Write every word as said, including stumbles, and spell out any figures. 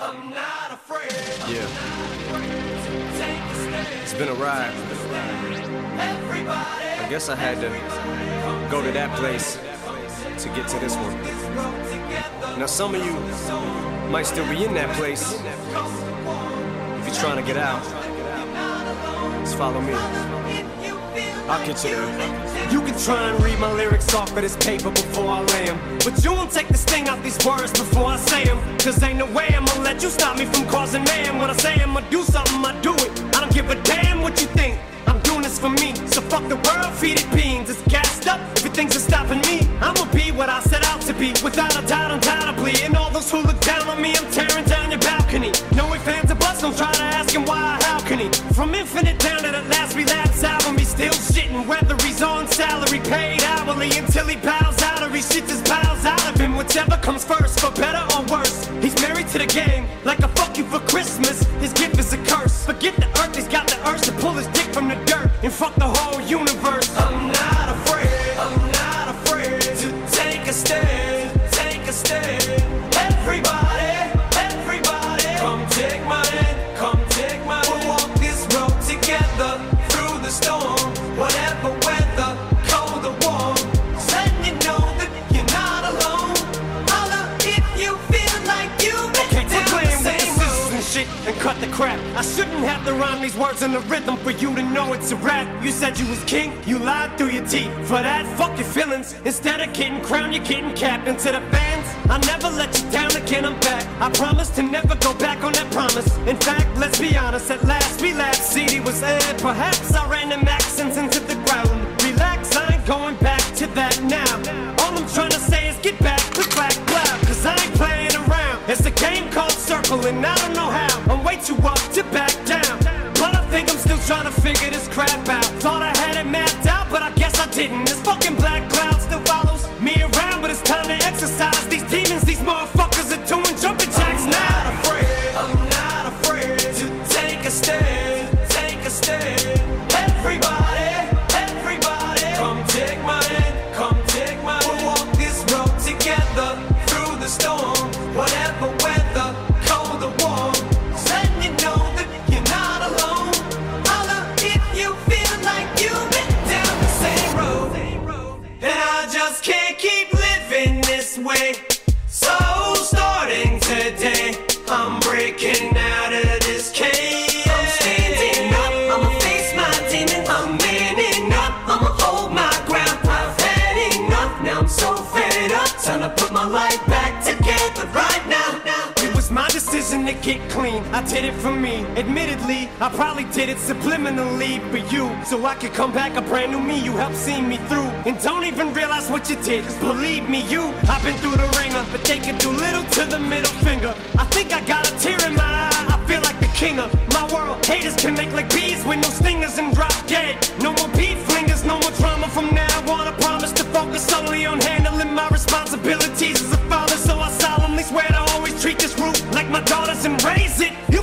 I'm not afraid. Yeah. It's been a ride. I guess I had to go to that place to get to this one. Now some of you might still be in that place. If you're trying to get out, just follow me. I'll get you there. You can try and read my lyrics off of this paper before I lay them, but you won't take the sting out these words before I say them. Cause ain't no way I'ma let you stop me from causing mayhem. When I say I'ma do something, I do it. I don't give a damn what you think. I'm doing this for me, so fuck the world, feed it beans. It's gassed up, everything's stopping me. I'ma be what I set out to be, without a doubt, undoubtedly. And all those who look down on me, I'm tearing down your balcony. No ifs, ands, or buts, don't try to ask him why or how can he. From Infinite down to the last relapse album, he's still shitting, whether he's on salary, paid hourly, until he bows out or he shits his bowels out of him. Whichever comes first, for better or worse. He's married to the game, like a fuck you for Christmas. His gift is a curse. Forget the earth, he's got the urge to pull his dick from the dirt and fuck the whole universe. I'm not afraid, I'm not afraid to take a stand, take a stand. Everybody, everybody, come take my hand, come take my hand. We'll walk this road together through the storm, whatever weather, cold or warm. Just letting you know that you're not alone. Holla if you feel like you've been down the same road. And shit, and cut the crap. I shouldn't have to rhyme these words in the rhythm for you to know it's a rap. You said you was king, you lied through your teeth. For that, fuck your feelings. Instead of getting crowned, you're getting capped. And to the fans, I'll never let you down again, I'm back. I promise to never go back on that promise. In fact, let's be honest, at last we laughed. C D was aired, perhaps I ran them accents into the ground. Relax, I ain't going back to that now. All I'm trying to say is get back, click, clack, clap. Cause I ain't playing around. It's a game called Circle and I don't know how. I'm way too up to back down, but I think I'm still trying to figure this crap out. Thought I had it mapped out, but I guess I didn't. This fucking black cloud still follows me around, but it's time to exercise these demons. These motherfuckers are doing jumping jacks now. I'm not afraid, I'm not afraid to take a stand, take a stand. Everybody, everybody, come take my hand, come take my hand. We'll walk this road together through the storm, whatever weather, cold or warm. Just letting you know that you're not alone. Holla if you feel like you've been down the same road. And I just can't keep living this way. So starting today, I'm breaking out of this cage. I'm standing up, I'ma face my demons. I'm manning up, I'ma hold my ground. I've had enough, now I'm so fed up. Time to put my life back together right now. It was my decision to get clean, I did it for me. Admittedly, I probably did it subliminally for you, so I could come back a brand new me. You helped see me through, and don't even realize what you did. Cause believe me, you, I've been through the ringer, but they can do little to the middle finger. I think I got a tear in my eye, I feel like the king of my world. Haters can make like bees with no stingers and drop dead. No more beat flingers, no more drama from now on. I promise to focus solely on handling my responsibilities as a father. So I solemnly swear to always treat this root like my daughters and raise it. You